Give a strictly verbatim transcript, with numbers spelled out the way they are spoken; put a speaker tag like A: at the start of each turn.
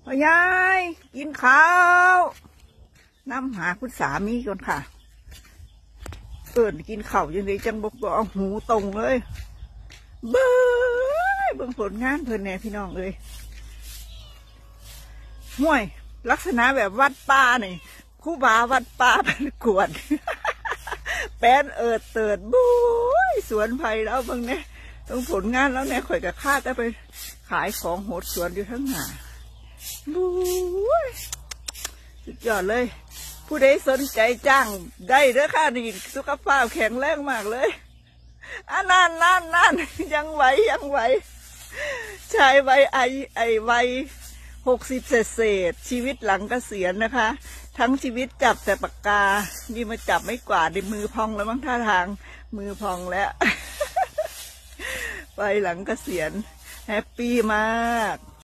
A: พ่อยายกินข้าวน้ำหาคุณสามีก่อนค่ะเอิญกินข้าวยังไงจังบอกเอาหูตรงเลยเบ้อเบิ่งผลงานเพิ่นแน่พี่น้องเลยห่วยลักษณะแบบวัดป่าเนี่ยคู่บาวัดป่าเป็นกวนแป้นเอิดเติดบุ้ยสวนไผ่แล้วเบิ่งเนี่ยต้องผลงานแล้วเนี่ยข่อยกับข้าจะไปขายของโหดสวนอยู่ทั้งหน้าบุ้ยสุดยอดเลยผู้ใดสนใจจ้างได้เด้อค่ะนี่สุขภาพแข็งแรงมากเลยอ่ะนั่นนั่นนั่นยังไหวยังไหวชายวัยไอไอวัยหกสิบเศษเศษชีวิตหลังเกษียณนะคะ ทั้งชีวิตจับแต่ปากกานี่มาจับไม่กวาดในมือพองแล้วมั้งท่าทางมือพองแล้วไปหลังเกษียณแฮปปี้มาก